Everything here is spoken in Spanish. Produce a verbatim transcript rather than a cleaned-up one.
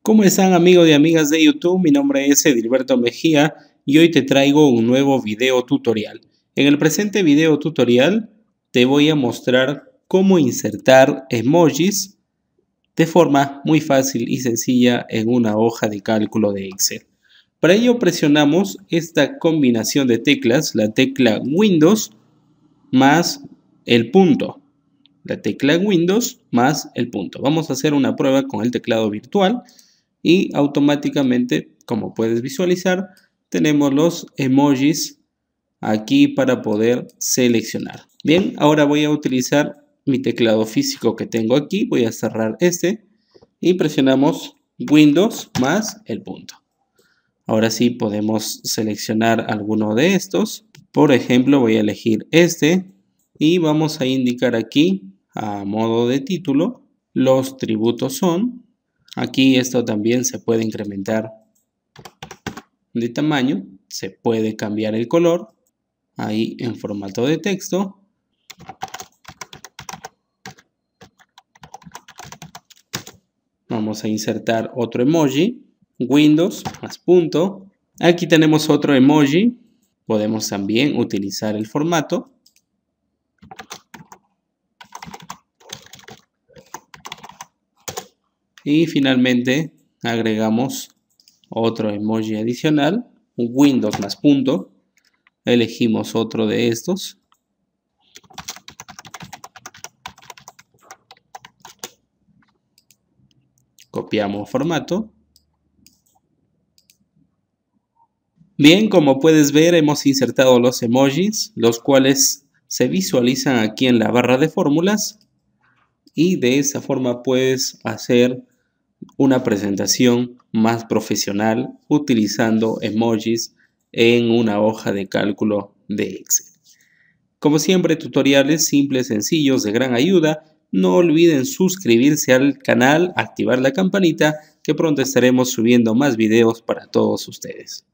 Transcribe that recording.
¿Cómo están amigos y amigas de YouTube? Mi nombre es Edilberto Mejía y hoy te traigo un nuevo video tutorial. En el presente video tutorial te voy a mostrar cómo insertar emojis de forma muy fácil y sencilla en una hoja de cálculo de Excel. Para ello presionamos esta combinación de teclas, la tecla Windows más el punto. La tecla Windows más el punto. Vamos a hacer una prueba con el teclado virtual y automáticamente, como puedes visualizar, tenemos los emojis aquí para poder seleccionar. Bien, ahora voy a utilizar mi teclado físico que tengo aquí. Voy a cerrar este y presionamos Windows más el punto. Ahora sí podemos seleccionar alguno de estos. Por ejemplo, voy a elegir este y vamos a indicar aquí a modo de título, los tributos son. Aquí esto también se puede incrementar de tamaño, se puede cambiar el color, ahí en formato de texto. Vamos a insertar otro emoji, Windows más punto. Aquí tenemos otro emoji, podemos también utilizar el formato. Y finalmente agregamos otro emoji adicional, Windows más punto. Elegimos otro de estos. Copiamos formato. Bien, como puedes ver, hemos insertado los emojis, los cuales se visualizan aquí en la barra de fórmulas. Y de esa forma puedes hacer una presentación más profesional utilizando emojis en una hoja de cálculo de Excel. Como siempre, tutoriales simples, sencillos, de gran ayuda. No olviden suscribirse al canal, activar la campanita, que pronto estaremos subiendo más videos para todos ustedes.